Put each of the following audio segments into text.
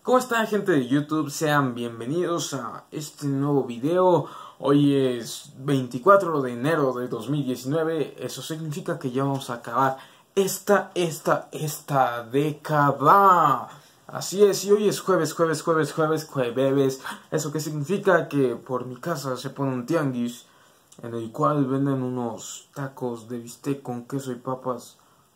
¿Cómo están, gente de YouTube? Sean bienvenidos a este nuevo video. Hoy es 24 de enero de 2019. Eso significa que ya vamos a acabar esta década. Así es, y hoy es jueves. ¿Eso qué significa? Que por mi casa se pone un tianguis en el cual venden unos tacos de bistec con queso y papas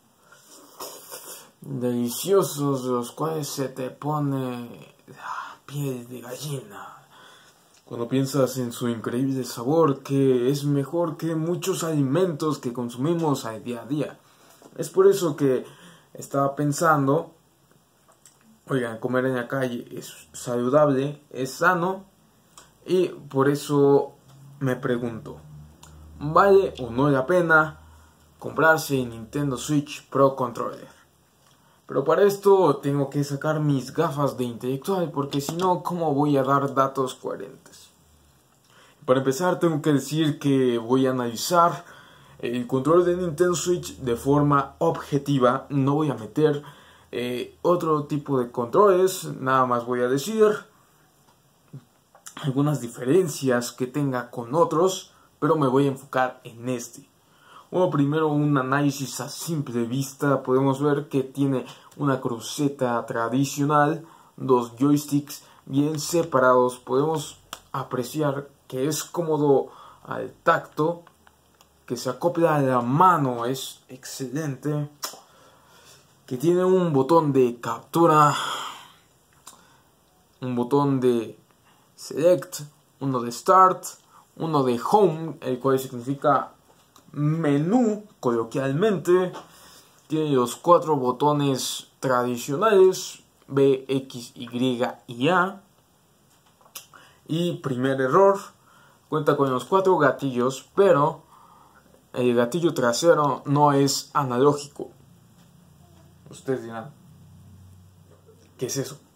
deliciosos, de los cuales se te pone piel de gallina cuando piensas en su increíble sabor, que es mejor que muchos alimentos que consumimos al día a día. Es por eso que estaba pensando, oigan, comer en la calle es saludable, es sano, y por eso me pregunto, ¿vale o no la pena comprarse el Nintendo Switch Pro Controller? Pero para esto tengo que sacar mis gafas de intelectual, porque si no, ¿cómo voy a dar datos coherentes? Para empezar, tengo que decir que voy a analizar el control de Nintendo Switch de forma objetiva. No voy a meter otro tipo de controles, nada más voy a decir algunas diferencias que tenga con otros, pero me voy a enfocar en este. Bueno, primero un análisis a simple vista. Podemos ver que tiene una cruceta tradicional, dos joysticks bien separados. Podemos apreciar que es cómodo al tacto, que se acopla a la mano, es excelente. Que tiene un botón de captura, un botón de select, uno de start, uno de home, el cual significa menú coloquialmente. Tiene los 4 botones tradicionales B, X, Y y A. Y primer error, cuenta con los 4 gatillos, pero el gatillo trasero no es analógico. Ustedes dirán, ¿qué es eso?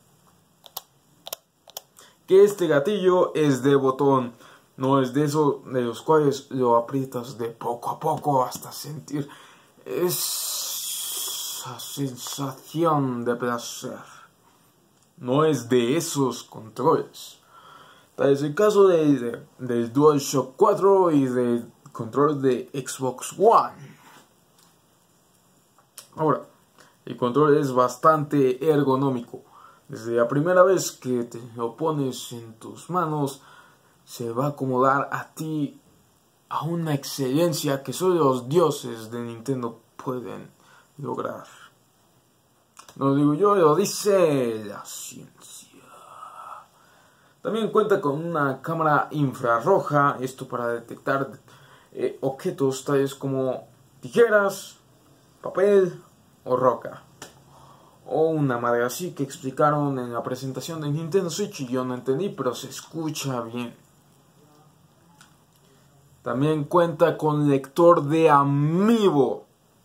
Que este gatillo es de botón. No es de esos de los cuales lo aprietas de poco a poco hasta sentir esa sensación de placer. No es de esos controles. Tal es el caso del DualShock 4 y del control de Xbox One. Ahora, el control es bastante ergonómico. Desde la primera vez que te lo pones en tus manos, se va a acomodar a ti a una excelencia que solo los dioses de Nintendo pueden lograr. No lo digo yo, lo dice la ciencia. También cuenta con una cámara infrarroja, esto para detectar objetos tales como tijeras, papel o roca. O una madre así que explicaron en la presentación de Nintendo Switch y yo no entendí, pero se escucha bien. También cuenta con lector de amiibo.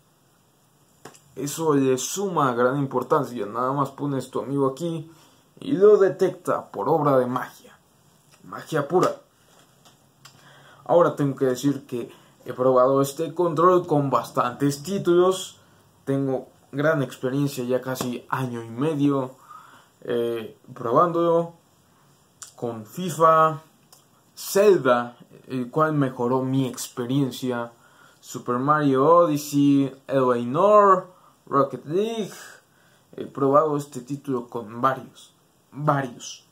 Eso le suma gran importancia. Nada más pones tu amiibo aquí y lo detecta por obra de magia. Magia pura. Ahora tengo que decir que he probado este control con bastantes títulos. Tengo gran experiencia, ya casi año y medio probándolo con FIFA, Zelda, el cual mejoró mi experiencia, Super Mario Odyssey, Eleanor, Rocket League. He probado este título con varios,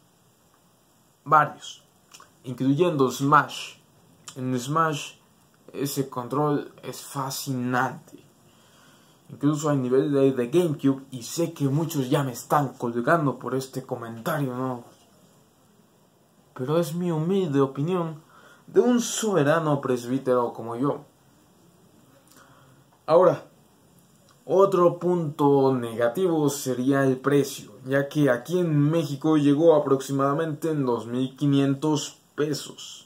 incluyendo Smash. En Smash ese control es fascinante, incluso a nivel de GameCube, y sé que muchos ya me están colgando por este comentario, ¿no? Pero es mi humilde opinión de un soberano presbítero como yo. Ahora, otro punto negativo sería el precio, ya que aquí en México llegó aproximadamente en 2,500 pesos.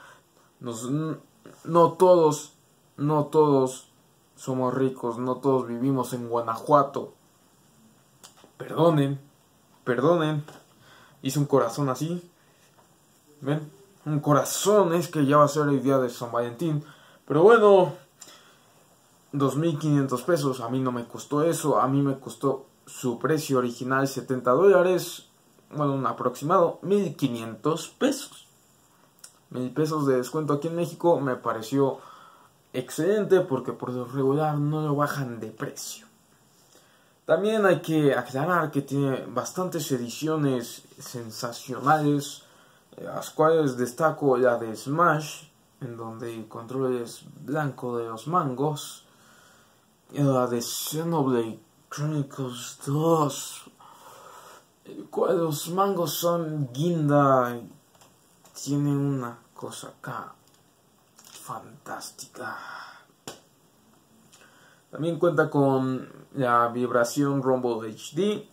No todos somos ricos, no todos vivimos en Guanajuato. Perdonen, hice un corazón así. ¿Ven? Un corazón, es que ya va a ser el día de San Valentín. Pero bueno, 2,500 pesos, a mí no me costó eso, a mí me costó su precio original $70, bueno, un aproximado 1,500 pesos. 1,000 pesos de descuento aquí en México me pareció excelente porque por lo regular no lo bajan de precio. También hay que aclarar que tiene bastantes ediciones sensacionales, las cuales destaco la de Smash, en donde el control es blanco de los mangos, y la de Xenoblade Chronicles 2, el cual los mangos son guinda y tiene una cosa acá fantástica. También cuenta con la vibración Rumble HD.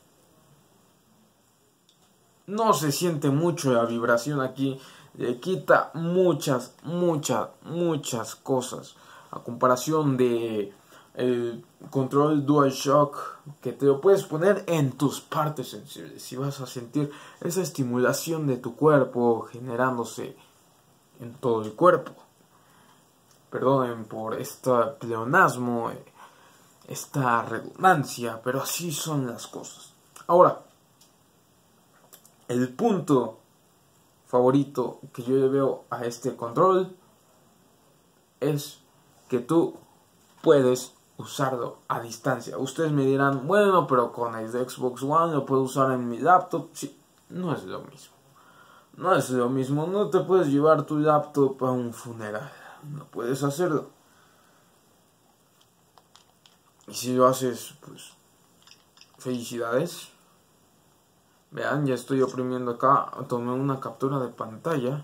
No se siente mucho la vibración aquí. Le quita muchas cosas. A comparación de el control DualShock, que te lo puedes poner en tus partes sensibles. Y vas a sentir esa estimulación de tu cuerpo generándose en todo el cuerpo. Perdonen por este pleonasmo, esta redundancia, pero así son las cosas. Ahora, el punto favorito que yo le veo a este control es que tú puedes usarlo a distancia. Ustedes me dirán, bueno, pero con el de Xbox One lo puedo usar en mi laptop. Sí, no es lo mismo. No es lo mismo. No te puedes llevar tu laptop a un funeral. No puedes hacerlo. Y si lo haces, pues felicidades. Vean, ya estoy oprimiendo acá. Tomé una captura de pantalla.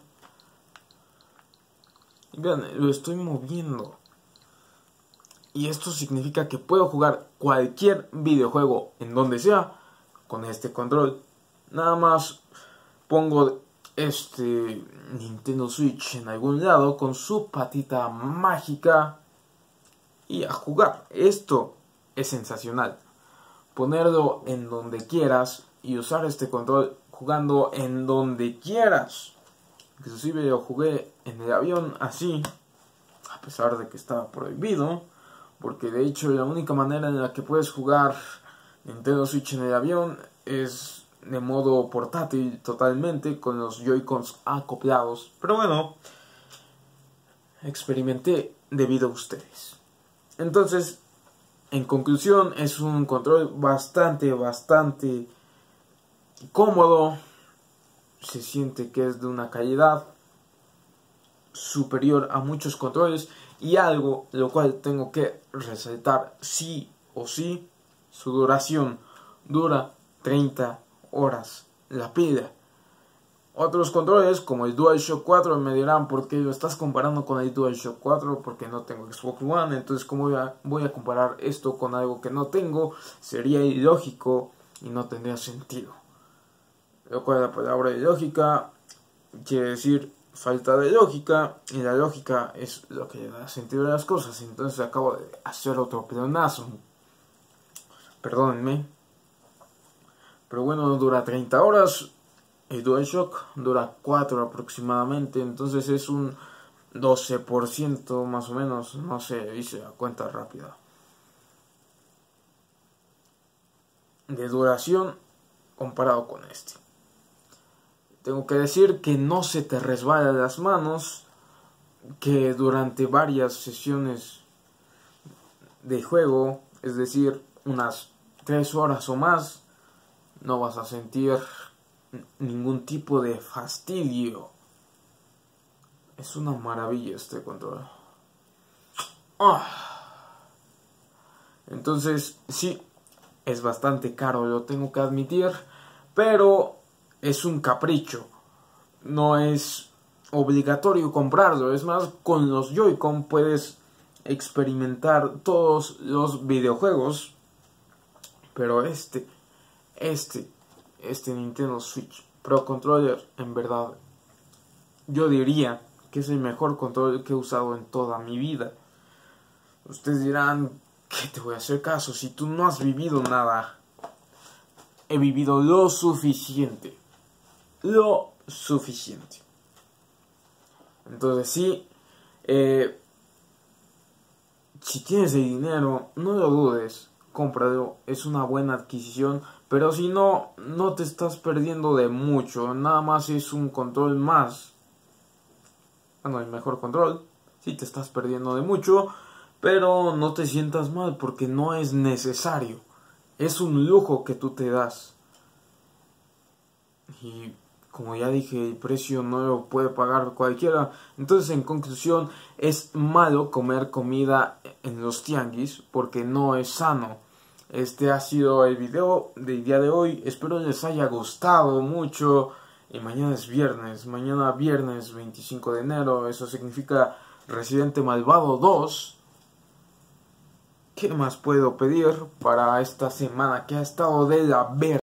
Y vean, lo estoy moviendo. Y esto significa que puedo jugar cualquier videojuego en donde sea con este control. Nada más pongo este Nintendo Switch en algún lado con su patita mágica y a jugar. Esto es sensacional. Ponerlo en donde quieras y usar este control jugando en donde quieras. Inclusive yo jugué en el avión así, a pesar de que estaba prohibido, porque de hecho la única manera en la que puedes jugar Nintendo Switch en el avión es de modo portátil totalmente, con los Joy-Cons acoplados. Pero bueno, experimenté debido a ustedes. Entonces, en conclusión, es un control bastante cómodo. Se siente que es de una calidad superior a muchos controles. Y algo lo cual tengo que resaltar sí o sí, su duración. Dura 30 horas la pila. Otros controles como el DualShock 4 me dirán por qué lo estás comparando con el DualShock 4, porque no tengo Xbox One. Entonces, ¿cómo voy a comparar esto con algo que no tengo? Sería ilógico y no tendría sentido. Lo cual la palabra ilógica quiere decir falta de lógica, y la lógica es lo que le da sentido a las cosas. Entonces acabo de hacer otro pleonasmo. Perdónenme. Pero bueno, dura 30 horas. El DualShock dura 4 aproximadamente. Entonces es un 12% más o menos. No sé, hice la cuenta rápida. De duración comparado con este. Tengo que decir que no se te resbala de las manos, que durante varias sesiones de juego, es decir, unas 3 horas o más, no vas a sentir ningún tipo de fastidio. Es una maravilla este control. Entonces, sí, es bastante caro, lo tengo que admitir, pero es un capricho, no es obligatorio comprarlo. Es más, con los Joy-Con puedes experimentar todos los videojuegos, pero este Nintendo Switch Pro Controller, en verdad, yo diría que es el mejor control que he usado en toda mi vida. Ustedes dirán, ¿qué te voy a hacer caso si tú no has vivido nada? He vivido lo suficiente. Lo suficiente. Entonces sí, si tienes el dinero, no lo dudes, cómpralo, es una buena adquisición, pero si no, no te estás perdiendo de mucho, nada más es un control más. Bueno, el mejor control, sí te estás perdiendo de mucho, pero no te sientas mal porque no es necesario, es un lujo que tú te das. Y como ya dije, el precio no lo puede pagar cualquiera. Entonces, en conclusión, es malo comer comida en los tianguis porque no es sano. Este ha sido el video del día de hoy. Espero les haya gustado mucho. Y mañana es viernes. Mañana viernes 25 de enero. Eso significa Residente Malvado 2. ¿Qué más puedo pedir para esta semana que ha estado de la verga?